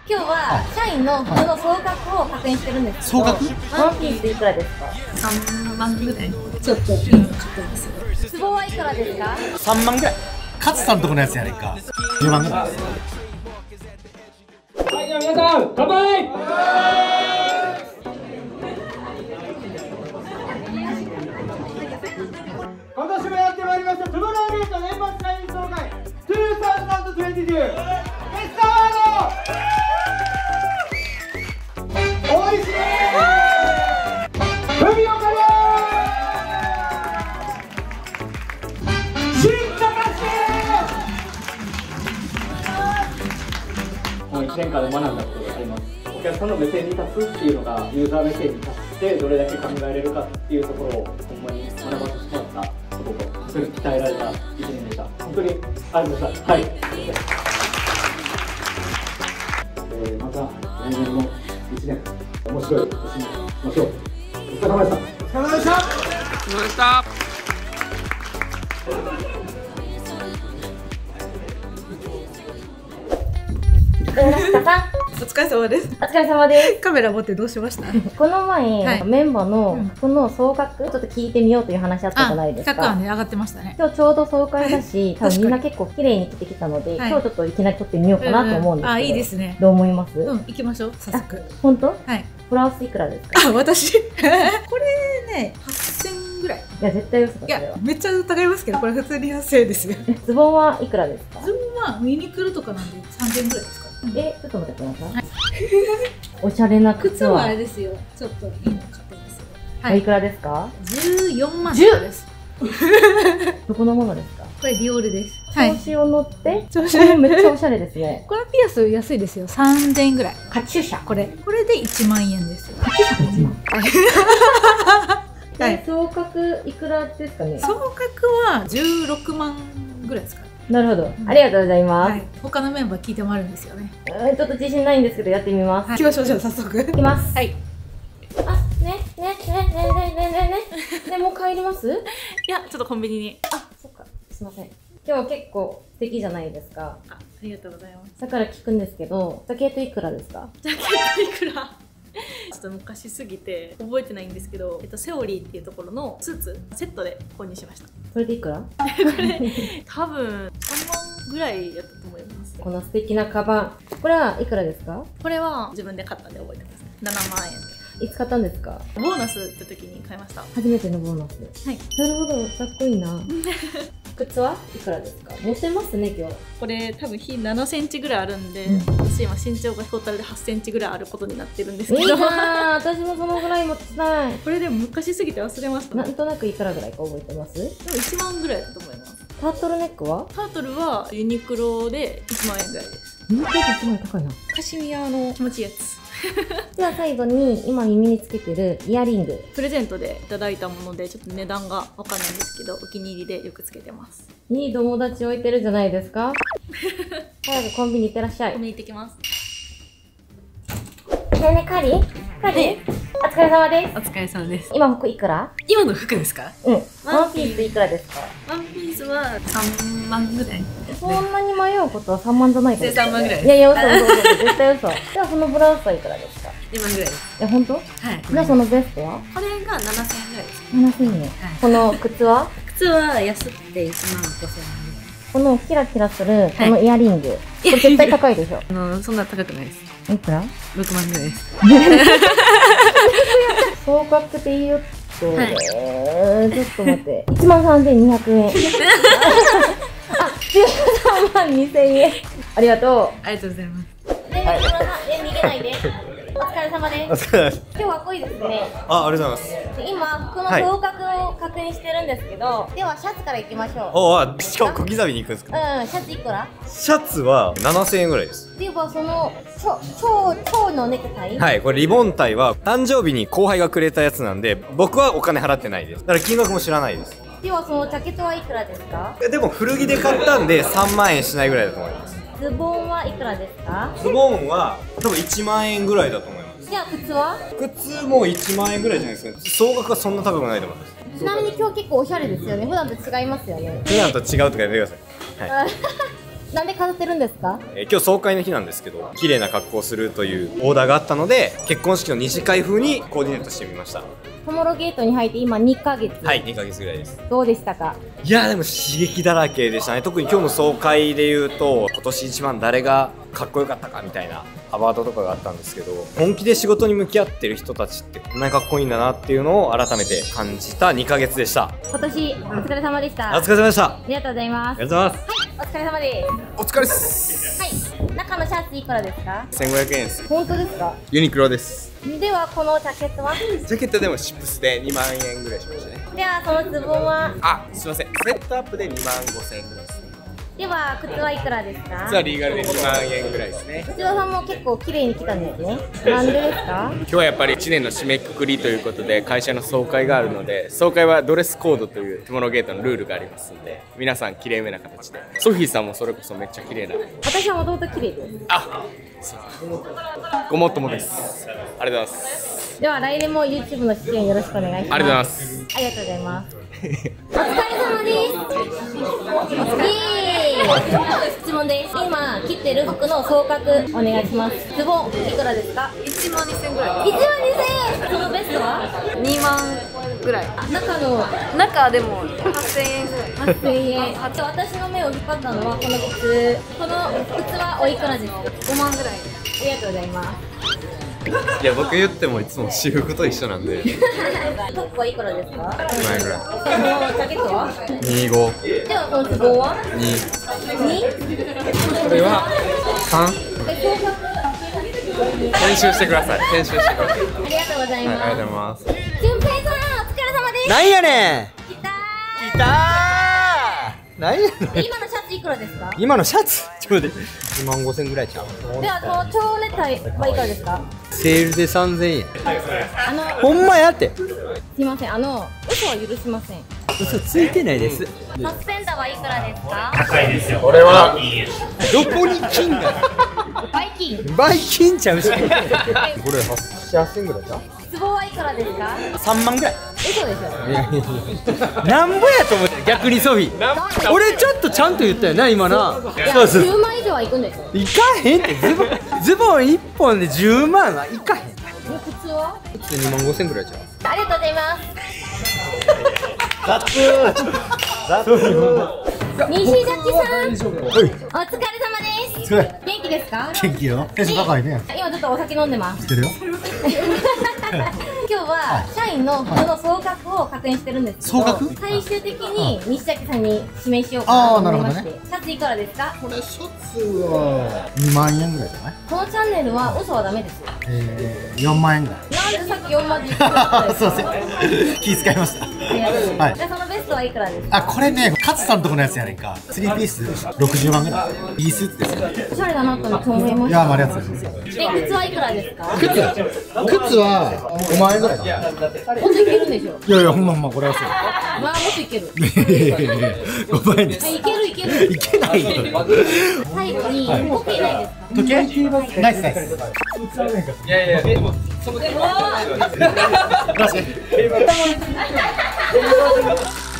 今日は社員の服の総額を確認してるんですけど、 総額？ ワンピースいくらですか 3万ぐらい。 ちょっといいの買ってます。ツボはいくらですか 3万ぐらい。勝さんとこのやつやねんか。10万ぐらい。 はい、じゃあ皆さん、乾杯。今年もやってまいりました、トゥモローゲート年末会員総会2022ベストアワードおいしい海のカレー新高橋もう1年間で学んだことがあります。お客さんの目線に立つっていうのがユーザー目線に立ってどれだけ考えれるかっていうところをほんまに学ばせてしまったことと本当に鍛えられた1年でした。本当にありがとうございました。はい、また来年も1年面白い年にしましょう。お疲れ様でした。お疲れ様でした。お疲れ様でした。 お疲れ様です。 お疲れ様です。 カメラ持ってどうしました？ この前、 はいメンバーの服の総額ちょっと聞いてみようという話あったじゃないです 100はか。 ね上がってましたね。 今日ちょうど総会だし、多分みんな結構綺麗に着てきたので、 はい今日ちょっといきなり撮ってみようかなと思うんですけど、 あ、いいですね。 どう思います？ 行きましょう早速。 本当？ はい。 フランスいくらですか？ あ、私これね8000ぐらい。 いや絶対嘘だいやそれは。 めっちゃ疑いますけどこれ普通に8000円ですよ。 ズボンはいくらですか？ ズボンはユニクロとかなんで3000円ぐらいですか。 ちょっと待ってください。おしゃれな靴靴はあはれですよ。ちょっといいの買ってますよ。 おいくらですか 14万とかです。 どこのものですか？ これディオールです。 調子を乗って、 調子これめっちゃおしゃれですね。 これピアス安いですよ。3000円ぐらい。 カチューシャ。 これで1万円ですよ。 カチューシャ1万。 はい総額いくらですかね？ 総額は16万ぐらいですか。 なるほど。ありがとうございます。 はい。他のメンバー聞いてもあるんですよね。 ちょっと自信ないんですけどやってみます。 行きましょうじゃあ早速。 いきます。 はい。 あ、ね、もう帰ります？ いやちょっとコンビニに。 あ、そっか。すいません。今日結構素敵じゃないですか。 ありがとうございます。 だから聞くんですけど、ジャケットいくらですか？ ジャケットいくら？ちょっと昔すぎて覚えてないんですけど、セオリーっていうところのスーツセットで購入しました。 それでいくら？ これ多分3万ぐらいやったと思います。 この素敵なカバン。これはいくらですか？ これは自分で買ったんで覚えてます。7万円で。 いつ買ったんですか？ ボーナスって時に買いました。 初めてのボーナス。 はい。 なるほど、かっこいいな。靴はいくらですか？持ってますね、今日。 これ多分7センチぐらいあるんで、私今身長がトータルで8センチぐらいあることになってるんですけど、 いいなぁ、私もそのぐらい持ってたい。 これでも昔すぎて忘れました。 なんとなくいくらぐらいか覚えてます？ でも1万ぐらいだと思います。 タートルネックは？ タートルはユニクロで1万円ぐらいです。 ユニクロって1万円高いな。 カシミヤの気持ちいいやつ。 では最後に今耳につけてるイヤリング。 プレゼントでいただいたものでちょっと値段がわかんないんですけど、お気に入りでよくつけてます。 いい友達置いてるじゃないですか。早くコンビニ行ってらっしゃい。 コンビニ行ってきます。 ねえねえ、カリお疲れ様です。 お疲れ様です。 今服いくら？ 今の服ですか？ うん。ワンピースいくらですか？ ワンピースは3万ぐらい。 そんなに迷うことは3万じゃないから。 3万ぐらいです。 いやいや、嘘、絶対嘘。じゃあそのブラウスはいくらですか 2万ぐらいです。 いや、ほんと？ はい。 じゃあそのベストはこれが7000円ぐらいです。 7000円。この靴は靴は安くて1万5000円ぐらい。 このキラキラするこのイヤリング。これ絶対高いでしょ。 そんな高くないです。 いくら 6万ぐらいです。 総額って言いよって、ちょっと待って。13,200円。あ、13万2000円。ありがとう。 ありがとうございます。 逃げないで。お疲れ様です。今日かっこいいですね。 ありがとうございます。 今、服の総額を確認してるんですけど、ではシャツからいきましょう。 しかも小刻みに行くんですか？ シャツいくら？ シャツは7000円ぐらいです。 ではその超のネクタイ？ はい、これリボンタイは誕生日に後輩がくれたやつなんで、僕はお金払ってないです。だから金額も知らないです。 ではそのジャケットはいくらですか？ でも古着で買ったんで3万円しないぐらいだと思います。 ズボンはいくらですか？ ズボンは多分1万円ぐらいだと思います。 じゃあ靴は？ 靴も1万円ぐらいじゃないですか。総額はそんな高くないと思います。 ちなみに今日結構おしゃれですよね。普段と違いますよね。 普段と違うとかやめてください。はい。 なんで飾ってるんですか？ 今日総会の日なんですけど、綺麗な格好をするというオーダーがあったので、結婚式の二次会風にコーディネートしてみました。 トモロゲートに入って今2ヶ月。 はい、2ヶ月ぐらいです。 どうでしたか？ いやーでも刺激だらけでしたね。特に今日の総会で言うと、今年一番誰がかっこよかったかみたいなアワードとかがあったんですけど、本気で仕事に向き合ってる人たちってこんなにかっこいいんだなっていうのを改めて感じた2ヶ月でした。 今年お疲れ様でした。 お疲れ様でした。 ありがとうございます。 ありがとうございます。 お疲れ様です。 お疲れっす。 はい、中のシャツいくらですか 1500円です。 本当ですか？ ユニクロです。 ではこのジャケットは？ ジャケットでもシップスで2万円ぐらいしましたね。 ではそのズボンは？ あ、すいません。セットアップで2万5000円ぐらいですね。 では靴はいくらですか？ 靴はリーガルで2万円ぐらいですね。 内田さんも結構綺麗に着たんですね。なんでですか？ 今日はやっぱり1年の締めくくりということで会社の総会があるので、総会はドレスコードというトモロゲートのルールがありますので、皆さん綺麗めな形で。ソフィーさんもそれこそめっちゃ綺麗な。 私はもともと綺麗です。 あ、そうごもっともです。ありがとうございます。 では来年も YouTube の出演よろしくお願いします。 ありがとうございます。 ありがとうございます。お疲れ様です。質問です。今着てる服の総額お願いします。ズボンいくらですか 1万2000ぐらい。 ？1万2000円。そのベストは 2万ぐらい。 中の中でも8000円ぐらい。 8000円。あと私の目を引っ張ったのはこの靴。この靴はおいくらですか？5万ぐらい。ありがとうございます。 いや、僕言ってもいつも私服と一緒なんで。 トップはいくらですか 2万円ぐらい。 そのジャケットは 25。 ではこのズボンは 2。これは3。編集してください。編集してください。 ありがとうございます。 はい、ありがとうございます。 順平さんお疲れ様です。 なんやねん。 来た来たー。なんやねん。 ー。今のシャツいくらですか？ 今のシャツちょっと待って2万5000ぐらいちゃう。 ではこの蝶ネクタイはいくらですか？ セールで3000円。 ほほんまやってすいません、嘘は許しません。 嘘ついてないです。 サスペンダーはいくらですか？ これはどこに金がバイキン。 バイキンちゃうしこれ8000ぐらいちゃう。 ズボンはいくらですか 3万ぐらい。 嘘でしょ。 なんぼやと思って逆にソフィー俺ちょっとちゃんと言ったよな今な。 いや、 そうそう 10万以上はいくんでしょ。 いかへんってズボン1本で10万はいかへん。 靴は 2万5000ぐらいちゃう。 ありがとうございます。西崎さん、お疲れ様です。元気ですか？ 元気よ。テンション高いね。 今ちょっとお酒飲んでます。 知ってるよ。 今日は社員の服の総額を確認してるんですけど、 総額？ 最終的に西崎さんに指名しようかなと思いまして、 あーなるほシャツいくらですか？ これシャツは2万円ぐらいじゃない？ このチャンネルは嘘はダメですよ。 4万円ぐらい。 なんでさっき4万で言ってなかったですすいか？ ません。気遣いました。 ありがとうございます。 はいじゃあそのベストはいくらですか？ あ、これね、勝さんとこのやつやねんか。3ピース60万ぐらい。いいスーツですよ。 おしゃれだなと思いましいや、 た。 ありがとうございます。 で、靴はいくらですか？ 靴は5万円ぐらいだ。いもっといけるんでしょ。 やいや、ほんまこれはそう。 まあもっといける。 5万円です。 いけるいける。 いけないよ。 最後に時計ないですか？ 時計ナイスナイス。 いやいや、でもそのマジ